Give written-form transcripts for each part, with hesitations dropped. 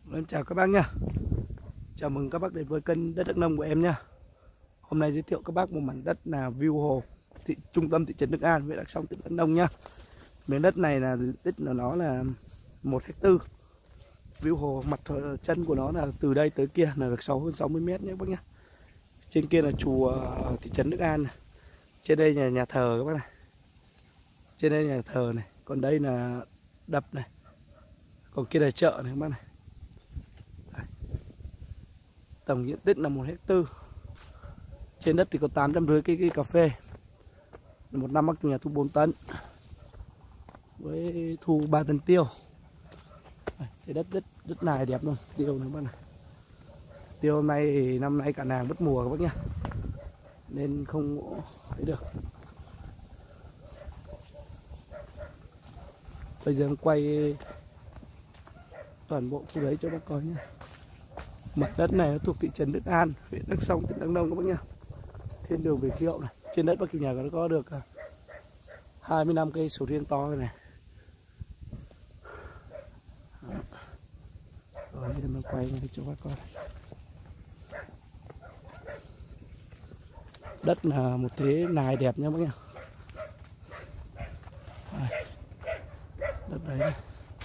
Em chào các bác nha. Chào mừng các bác đến với kênh Đất Đắk Nông của em nha. Hôm nay giới thiệu các bác một mảnh đất là view hồ trung tâm thị trấn Đức An, huyện Đắk Song, tỉnh Đắk Nông nha. Miếng đất này là diện tích là nó là 1 ha. View hồ mặt chân của nó là từ đây tới kia là được hơn 60 mét nhé các bác nhá. Trên kia là chùa thị trấn Đức An này. Trên đây là nhà thờ các bác này. Trên đây là nhà thờ này, còn đây là đập này. Còn kia là chợ này các bác này. Tổng diện tích là 1 ha. Trên đất thì có 850 cây cà phê. Một năm bác chủ nhà thu 4 tấn với thu 3 tấn tiêu. Cái đất này đẹp luôn, tiêu này bác này. Tiêu năm nay cả nàng mất mùa các bác nhá, nên không thấy được. Bây giờ em quay toàn bộ khu đấy cho bác coi nhá. Mặt đất này nó thuộc thị trấn Đức An, huyện Đắk Song, tỉnh Đắk Nông các bác nhá. Thiên đường về khí hậu này. Trên đất bác chủ nhà nó có được 25 cây sầu riêng to này. Rồi bây giờ mình quay cho bác coi. Đất là một thế nài đẹp nha bác nhá. Đất đấy này.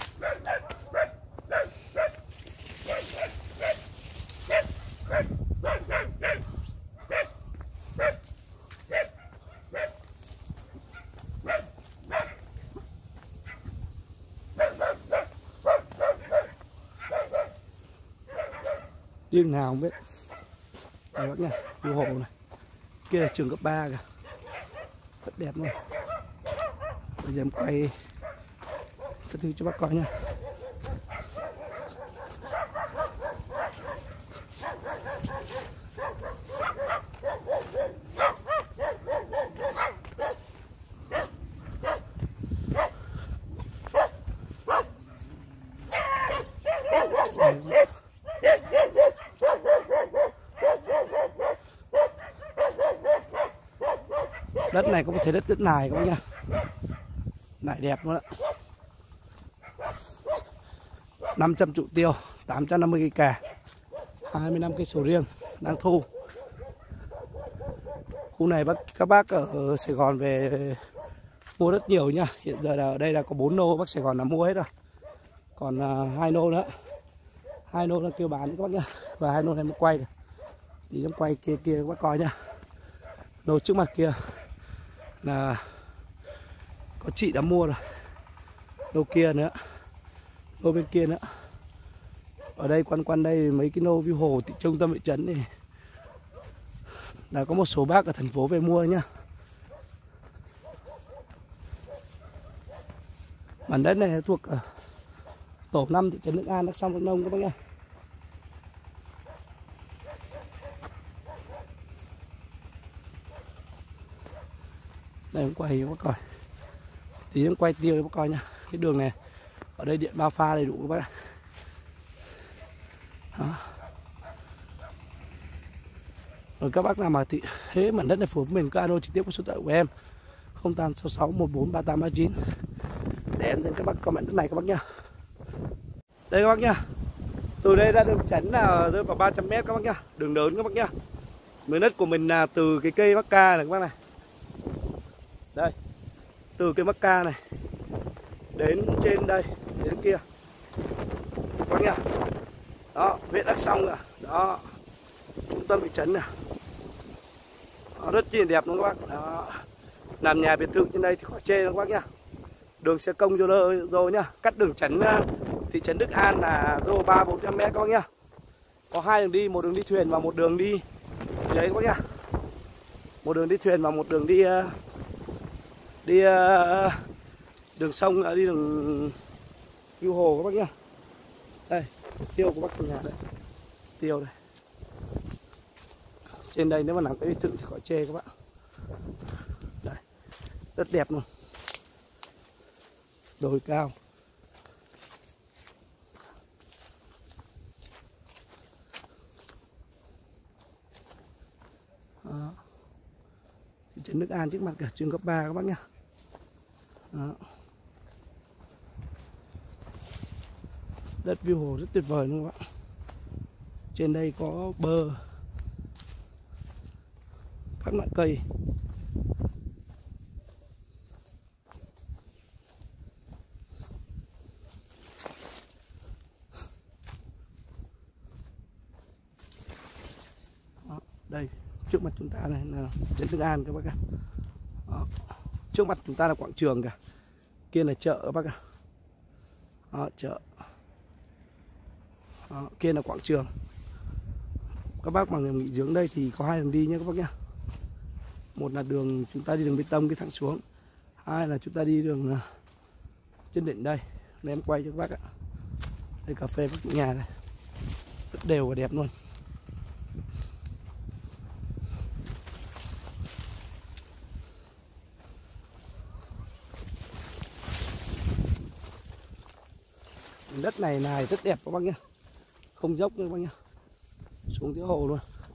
Riêng nào không biết. Đây bác nhá, view hồ này. Kia là trường cấp 3 kìa. Rất đẹp luôn. Bây giờ em quay các thứ cho bác coi nha. Đất này có một thế đất nài các bác nha. Nài đẹp luôn ạ. 500 trụ tiêu, 850 cây cà, 25 cây sầu riêng đang thu. Khu này các bác ở Sài Gòn về mua rất nhiều nha. Hiện giờ là ở đây là có 4 nô bác Sài Gòn là mua hết rồi. Còn 2 nô nữa. 2 nô là kêu bán các bác nhá. Và 2 nô này mới quay được. Thì em quay kia các bác coi nhá. Nô trước mặt kia là có chị đã mua rồi. Nô kia nữa, nô bên kia nữa. Ở đây quanh đây mấy cái nô view hồ thị trung tâm thị trấn này là có một số bác ở thành phố về mua nhá. Mảnh đất này thuộc tổ 5 thị trấn Đức An, Đắk Song, Đắk Nông các bác nhá. Đây em quay cho bác coi. Tí em quay tiêu cho bác coi nha. Cái đường này ở đây điện bao pha đầy đủ các bác ạ. Đó. Rồi các bác nào mà thị thế mảnh đất này phù hợp mình, cứ alo trực tiếp qua số điện thoại của em 0866 14 3839 để em dẫn các bác comment đất này các bác nhá. Đây các bác nhá. Từ đây ra đường tránh là rơi vào 300 m các bác nhá. Đường lớn các bác nhá. Miếng đất của mình là từ cái cây mắc ca này các bác này. Đây. Từ cây mắc ca này đến trên đây, đến kia. Các bác nhá. Đó, huyện Đắk Song à. Đó. Trung tâm thị trấn nè. Rất chi đẹp luôn các bác. Đó. Làm nhà biệt thự trên đây thì khỏi chê các bác nhá. Đường xe công vô nhá. Cắt đường tránh thị trấn Đức An là vô 300-400 m các bác nhá. Có 2 đường đi, một đường đi thuyền và một đường đi đấy các bác nhá. Một đường đi thuyền và một đường đi đường sông, đi đường view hồ các bác nhá. Đây, tiêu của bác chủ nhà đây. Tiêu đây. Trên đây nếu mà làm cái biệt thự thì khỏi chê các bạn. Đây. Rất đẹp luôn. Đồi cao. Đó. Thị trấn Đức An trước mặt cả trường cấp 3 các bác nhá. Đó. Đất view hồ rất tuyệt vời luôn các bạn. Trên đây có bơ, các loại cây. Đó, đây trước mặt chúng ta này là Trấn Tương An các bác ạ. Đó, trước mặt chúng ta là quảng trường kìa, kia là chợ các bác ạ. Đó, chợ. Đó, kia là quảng trường. Các bác mà nghỉ dưỡng đây thì có hai đường đi nhé các bác nhé. Một là đường chúng ta đi đường bê tông cái thẳng xuống, hai là chúng ta đi đường trên đỉnh đây. Nên em quay cho các bác ạ. Đây cà phê các nhà này rất đều và đẹp luôn. Đất này rất đẹp các bác nhé, không dốc nữa các bác nhé, xuống tới hồ luôn.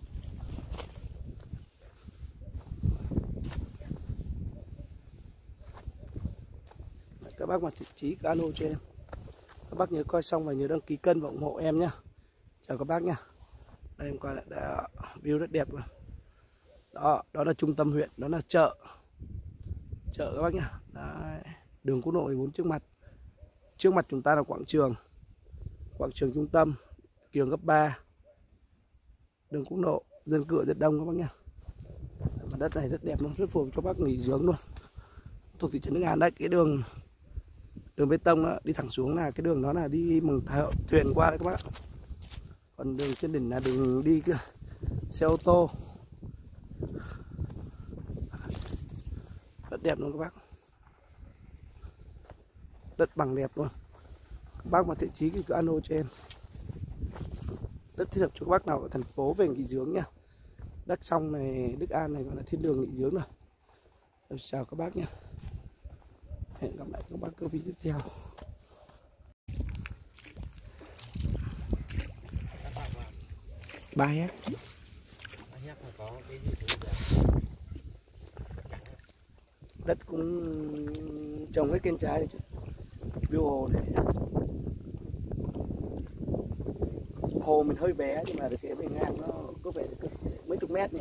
Các bác mà thích chí cano cho em, các bác nhớ coi xong và nhớ đăng ký kênh và ủng hộ em nhé. Chào các bác nhé. Đây em coi lại đã view rất đẹp luôn. Đó là trung tâm huyện, đó là chợ các bác nhé. Đấy, đường quốc lộ 14 trước mặt. Trước mặt chúng ta là quảng trường trung tâm, trường cấp 3, đường quốc lộ, dân cư rất đông các bác nhé. Mà đất này rất đẹp luôn, rất phù hợp cho bác nghỉ dưỡng luôn. Thuộc thị trấn Đức An đấy, cái đường bê tông đó, đi thẳng xuống là cái đường đó là đi bằng thuyền qua đấy các bác. Còn đường trên đỉnh là đường đi kia xe ô tô. Rất đẹp luôn các bác. Đất bằng đẹp luôn. Các bác mà thiện chí cứ alo cho em. Rất thích hợp cho các bác nào ở thành phố về nghỉ dưỡng nha. Đất xong này, Đức An này gọi là thiên đường nghỉ dưỡng rồi. Chào các bác nhé. Hẹn gặp lại các bác ở video tiếp theo. Ba hectare. Đất cũng trồng hết cây trái chứ. View hồ này. Hồ mình hơi bé nhưng mà cái bề ngang nó có vẻ mấy chục mét nhỉ.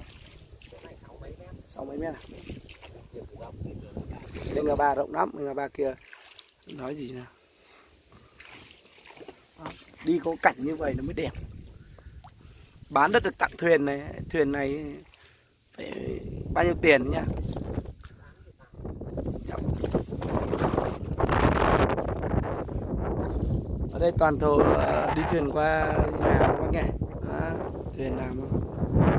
6 mấy mét à? Đây là ba rộng lắm, đây là ba kia nói gì nào. Đi có cảnh như vậy nó mới đẹp. Bán đất được tặng thuyền này phải bao nhiêu tiền nhá. Ở đây toàn thổ đi thuyền qua nhà các bác nghe. Thuyền làm